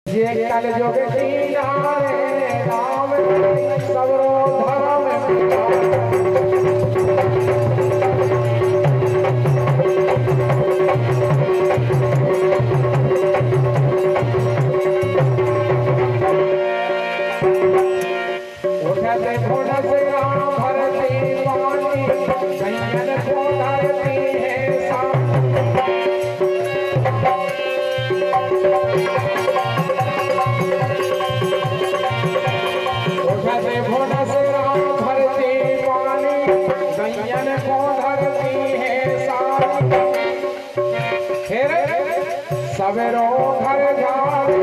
ये कल युग किनारे राम सबरो धर्म उठते थोड़ा से राम भरती पानी नैयन को धरती है सवेरो घर जारे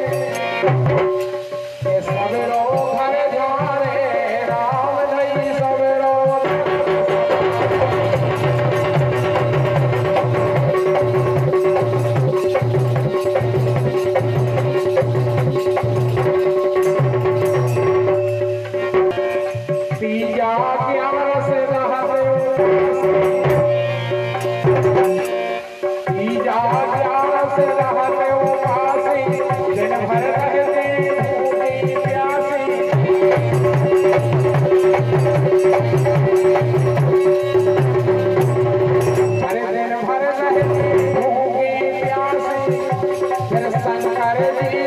ये सवेरो घर जारे राम नहीं सवेरो तीजा ज्ञान से रहते तीजा से रहते उपासी दिन भर रहते भूखी प्यासी हर दिन भर रहते भूखी प्यासी फिर शंकर जी